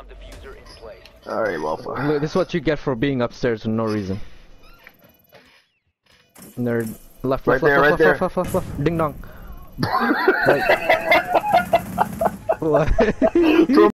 bomb diffuser in place. Alright, Walpha. Look, this is what you get for being upstairs for no reason. Nerd. Left, Right left, there, left, right left, left, left, left. Ding dong. Right. What?